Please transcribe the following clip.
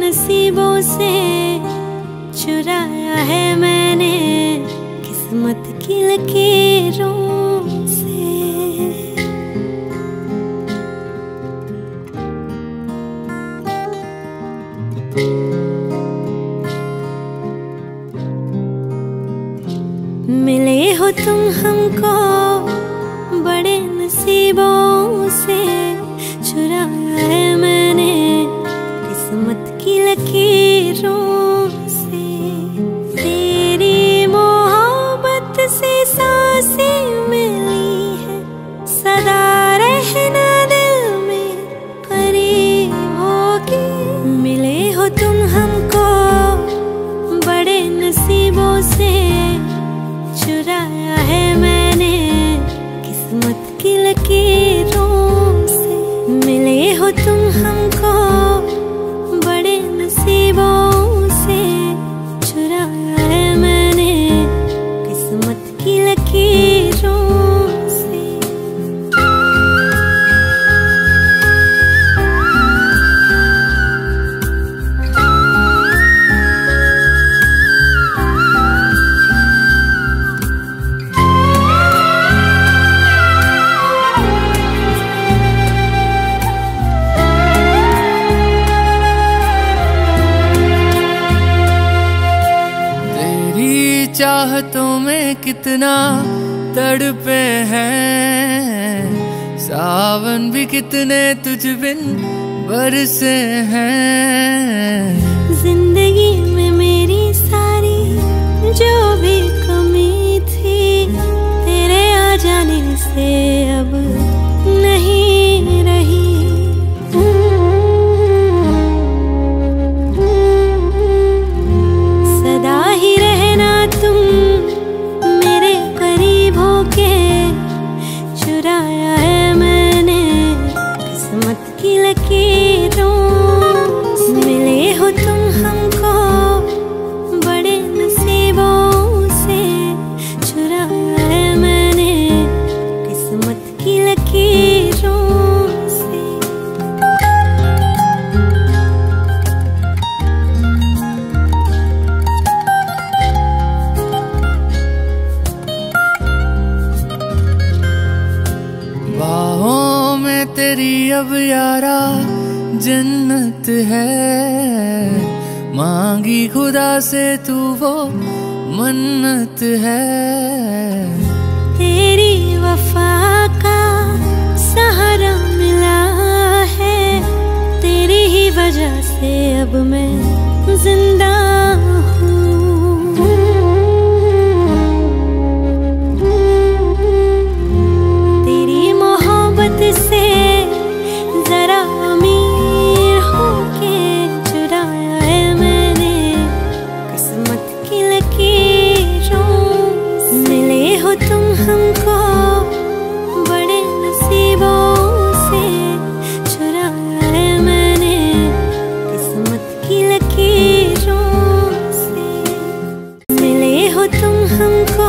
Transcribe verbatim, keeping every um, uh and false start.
नसीबों से चुराया है मैंने किस्मत की लकीरों से। मिले हो तुम हमको बड़े नसीबों से, चुराया है मैंने किस्मत की लकीरों से। तेरी मोहब्बत से सांसें मिली है, सदा रहना दिल में करीब होके। मिले हो तुम हमको बड़े नसीबों से, चुराया है मैंने किस्मत की लकीरों से। मिले हो तुम हमको बड़े नसीबों से, चुराया है मैंने किस्मत की लकीरों से। चाहतों में कितना तड़पे हैं, सावन भी कितने तुझ बिन बरसे हैं। जिंदगी में मेरी सारी जो भी कमी थी, तेरे आ जाने से अब नहीं रही। सदा ही रहना तुम मेरे करीब होके, चुराया है मैंने किस्मत की लकीरों से। मिले हो तुम हमको बड़े नसीबों से, चुराया है मैंने किस्मत की लकीरों से। बाहों में तेरी अब यारा जन्नत है, मांगी खुदा से तू वो मन्नत है। तेरी वफा का सहारा मिला है, तेरी ही वजह से अब मैं जिंदा हूँ। तेरी मोहब्बत से जरा अमीर होके, चुराया है मैंने किस्मत की लकीरों से। मिले हो तुम हमको बड़े नसीबों से, चुराया है मैंने किस्मत की लकीरों से। मिले हो तुम हमको